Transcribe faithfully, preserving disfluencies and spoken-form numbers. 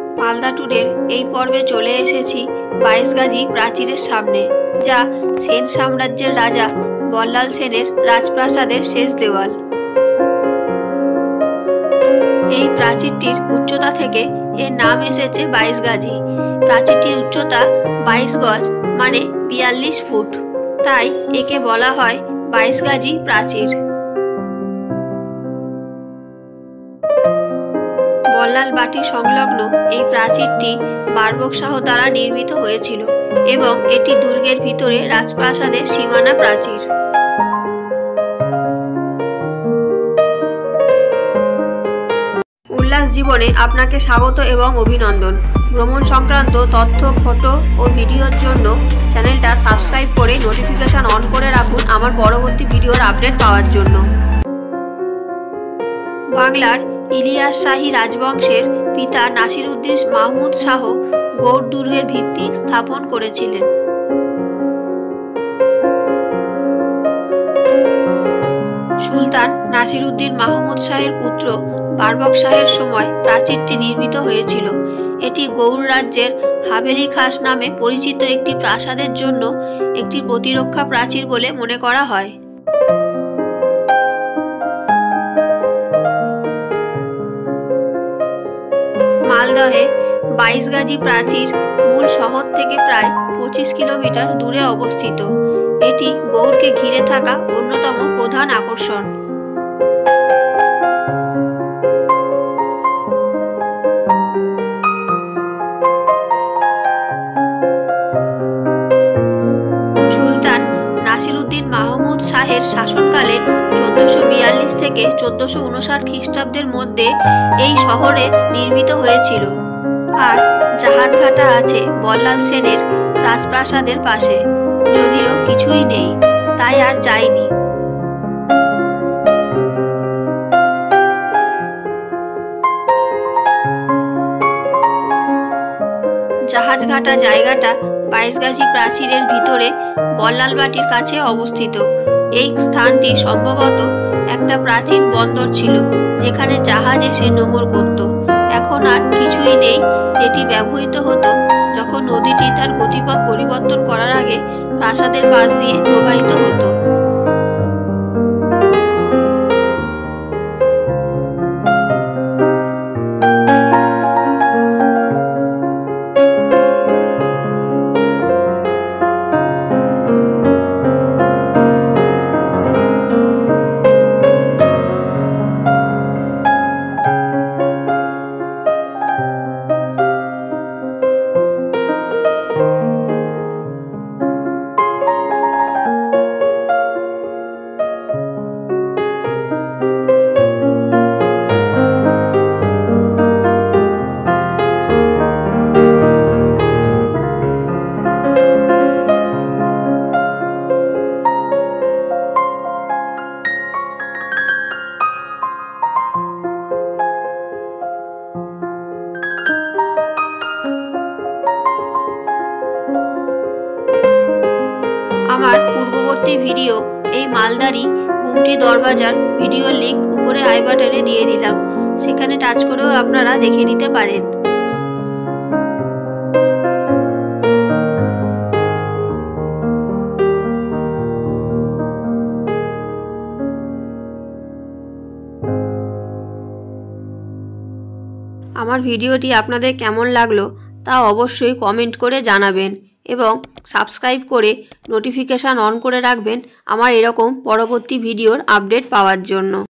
মালদা ট্যুরের এই পর্বে চলে এসেছি বাইশগাজি প্রাচীরের সামনে, যা সেন সাম্রাজ্যের রাজা বল্লাল সেনের রাজপ্রাসাদের শেষ দেওয়াল। এই প্রাচীরটির উচ্চতা থেকে এর নাম এসেছে বাইশগাজি। প্রাচীরটির উচ্চতা বাইশ গজ মানে বিয়াল্লিশ ফুট, তাই একে বলা হয় বাইশগাজি প্রাচীর। বল্লাল বাটি সংলগ্ন এই প্রাচীরটি বার্বক শাহ দ্বারা নির্মিত হয়েছিল এবং এটি দুর্গের ভিতরে রাজপ্রাসাদের সীমানা প্রাচীর। উল্লাস জীবনে আপনাকে স্বাগত এবং অভিনন্দন। ভ্রমণ সংক্রান্ত তথ্য, ফটো ও ভিডিওর জন্য চ্যানেলটা সাবস্ক্রাইব করে নোটিফিকেশন অন করে রাখুন আমার পরবর্তী ভিডিওর আপডেট পাওয়ার জন্য। বাংলার ইলিয়াস শাহী রাজবংশের পিতা নাসিরুদ্দিন মাহমুদ শাহ গৌড় দুর্গের ভিত্তি স্থাপন করেছিলেন। সুলতান নাসিরুদ্দিন মাহমুদ শাহের পুত্র বারবক শাহের সময় প্রাচীরটি নির্মিত হয়েছিল। এটি গৌড় রাজ্যের হাভেলি খাস নামে পরিচিত একটি প্রাসাদের জন্য একটি প্রতিরক্ষা প্রাচীর বলে মনে করা হয়। মালদহে বাইশগাজি প্রাচীর মূল শহর থেকে প্রায় পঁচিশ কিলোমিটার দূরে অবস্থিত। এটি গৌড়কে ঘিরে থাকা অন্যতম প্রধান আকর্ষণ। সুলতান নাসিরুদ্দিন মাহমুদ শাহের শাসনকালে চোদ্দশো বিয়াল্লিশ থেকে চোদ্দশো উনষাট খ্রিস্টাব্দের মধ্যে এই শহরে নির্মিত হয়েছিল। আর জাহাজঘাটা আছে বল্লাল সেনের রাজপ্রাসাদের পাশে, যদিও কিছুই নেই, তাই আর যায়নি। জাহাজঘাটা জায়গাটা বাইশগাজি প্রাচীরের ভিতরে বল্লাল বাটির কাছে অবস্থিত। এই স্থানটি সম্ভবত একটা প্রাচীন বন্দর ছিল, যেখানে জাহাজ এসে নোঙর করত। এখন আর কিছুই নেই, যেটি ব্যবহৃত হতো যখন নদীটি তার গতিপথ পরিবর্তন করার আগে প্রাসাদের পাশ দিয়ে প্রবাহিত হতো। আমার পূর্ববর্তী ভিডিও এই মালদারি গুমটি দরবাজার ভিডিওর লিংক উপরে আই বাটনে দিয়ে দিলাম, সেখানে টাচ করেও আপনারা দেখে নিতে পারেন। আমার ভিডিওটি আপনাদের কেমন লাগলো তা অবশ্যই কমেন্ট করে জানাবেন এবং সাবস্ক্রাইব করে নোটিফিকেশান অন করে রাখবেন আমার এরকম পরবর্তী ভিডিওর আপডেট পাওয়ার জন্য।